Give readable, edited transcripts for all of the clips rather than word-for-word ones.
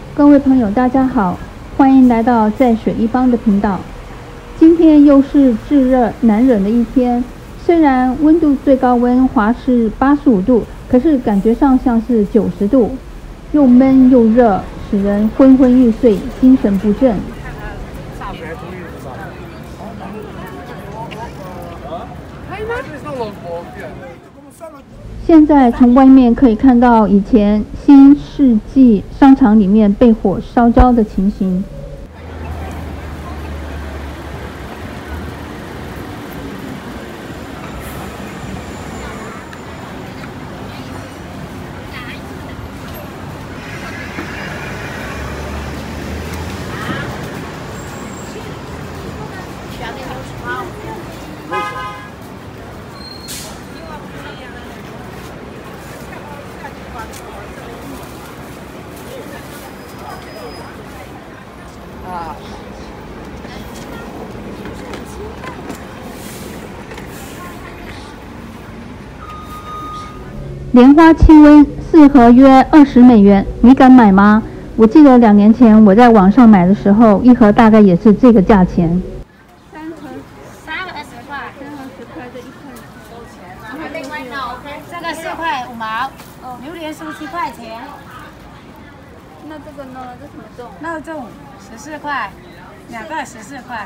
各位朋友，大家好，欢迎来到在水一方的频道。今天又是炙热难忍的一天，虽然温度最高温华氏85度，可是感觉上像是90度，又闷又热，使人昏昏欲睡，精神不振。现在从外面可以看到以前新世纪商场里面被火烧焦的情形。莲花清瘟4盒约20美元，你敢买吗？我记得2年前我在网上买的时候，一盒大概也是这个价钱。3盒10块，3盒10块，这1块收钱。另外呢 ，OK， 这个4块5毛，榴莲酥7块钱。那这个呢？这什么粽？那粽14块，2个14块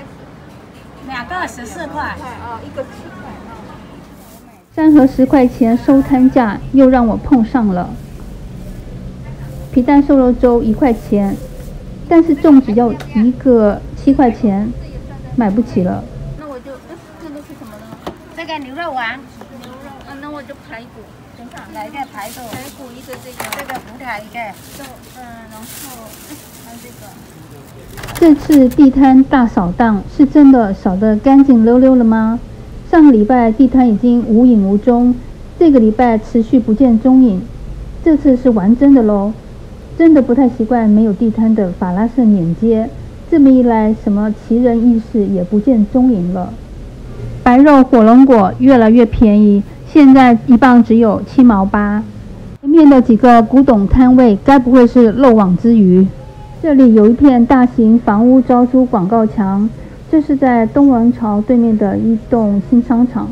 ，2个14块，一个7块。3盒10块钱收摊价，又让我碰上了。皮蛋瘦肉粥1块钱，但是粽子要一个7块钱，买不起了。那我就这个是什么呢？这个牛肉丸。牛肉，那我就排骨。等下来一个排骨。排骨一个这个葡萄一个。然后还有这个。这次地摊大扫荡是真的扫得干净溜溜了吗？上个礼拜地摊已经无影无踪，这个礼拜持续不见踪影，这次是玩真的咯。真的不太习惯没有地摊的法拉盛碾街，这么一来，什么奇人异事也不见踪影了。白肉火龙果越来越便宜，现在1磅只有7毛8。前面的几个古董摊位该不会是漏网之鱼？这里有一片大型房屋招租广告墙，这是在东王朝对面的一栋新商场。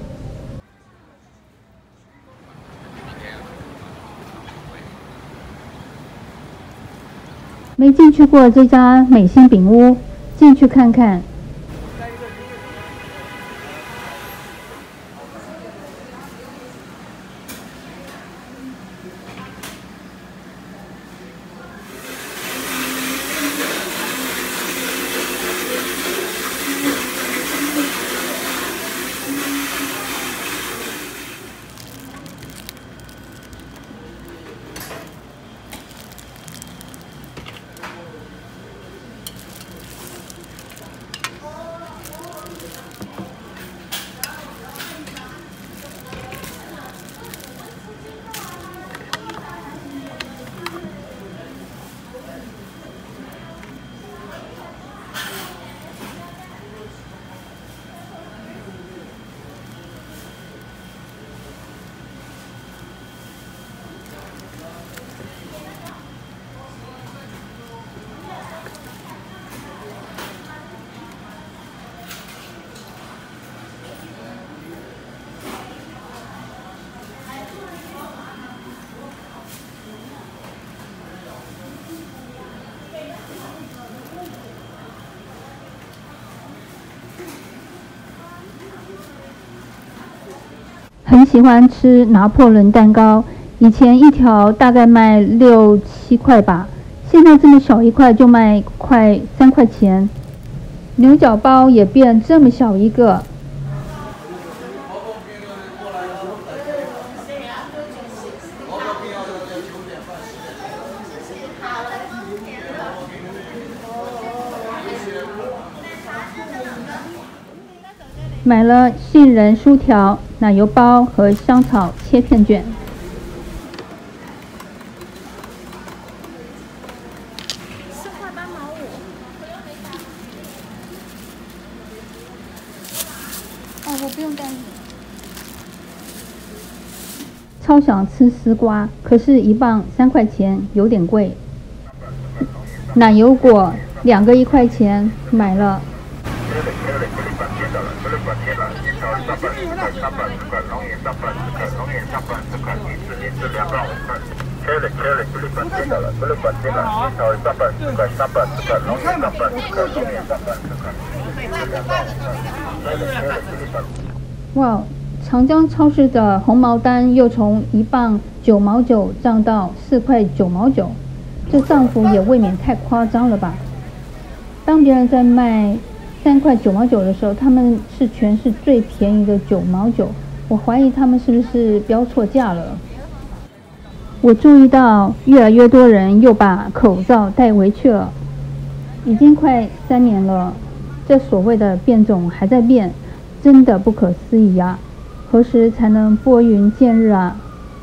没进去过这家美心饼屋，进去看看。很喜欢吃拿破仑蛋糕，以前一条大概卖6、7块吧，现在这么小一块就卖快3块钱。牛角包也变这么小一个。买了杏仁酥条、奶油包和香草切片卷。4块8毛5。哦，我不用担心。超想吃丝瓜，可是1磅3块钱，有点贵。 奶油果2个1块钱，买了。哇，长江超市的红毛丹又从1磅9毛9涨到4块9毛9，这涨幅也未免太夸张了吧？当别人在卖3块9毛9的时候，他们是全市最便宜的9毛9，我怀疑他们是不是标错价了？我注意到越来越多人又把口罩带回去了，已经快3年了，这所谓的变种还在变，真的不可思议啊！何时才能拨云见日啊？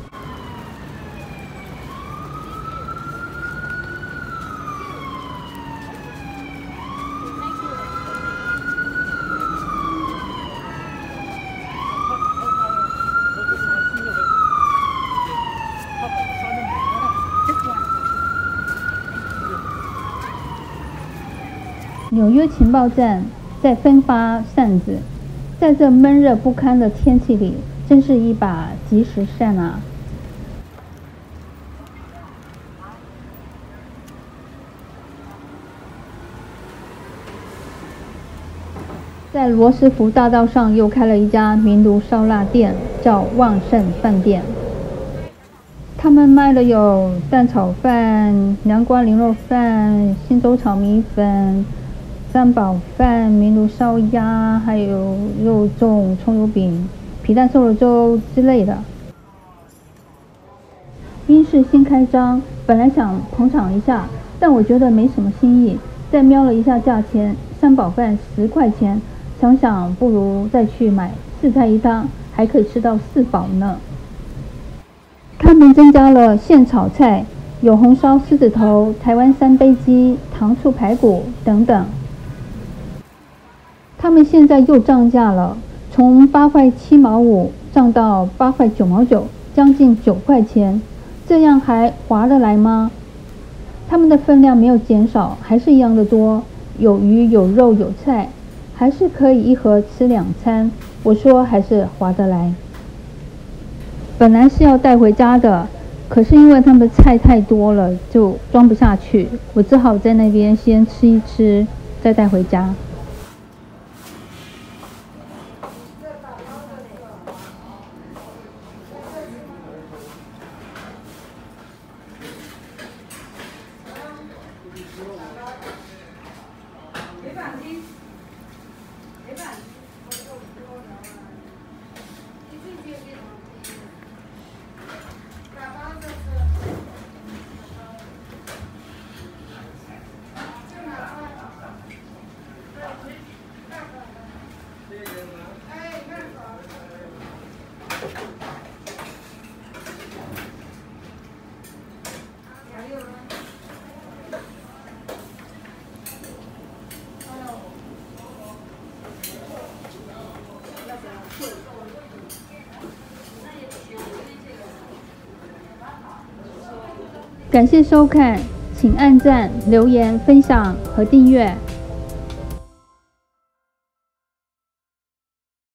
纽约情报站在分发扇子，在这闷热不堪的天气里，真是一把及时扇啊！在罗斯福大道上又开了一家民炉烧腊店，叫旺盛饭店。他们卖的有蛋炒饭、南瓜牛肉饭、新州炒米粉、三宝饭、民炉烧鸭，还有肉粽、葱油饼、皮蛋瘦肉粥之类的。因是新开张，本来想捧场一下，但我觉得没什么新意。再瞄了一下价钱，三宝饭10块钱，想想不如再去买4菜1汤，还可以吃到4饱呢。他们增加了现炒菜，有红烧狮子头、台湾3杯鸡、糖醋排骨等等。他们现在又涨价了，从8块7毛5涨到8块9毛9，将近9块钱，这样还划得来吗？他们的分量没有减少，还是一样的多，有鱼有肉有菜，还是可以一盒吃2餐。我说还是划得来。本来是要带回家的，可是因为他们菜太多了，就装不下去，我只好在那边先吃一吃，再带回家。感谢收看，请按赞、留言、分享和订阅。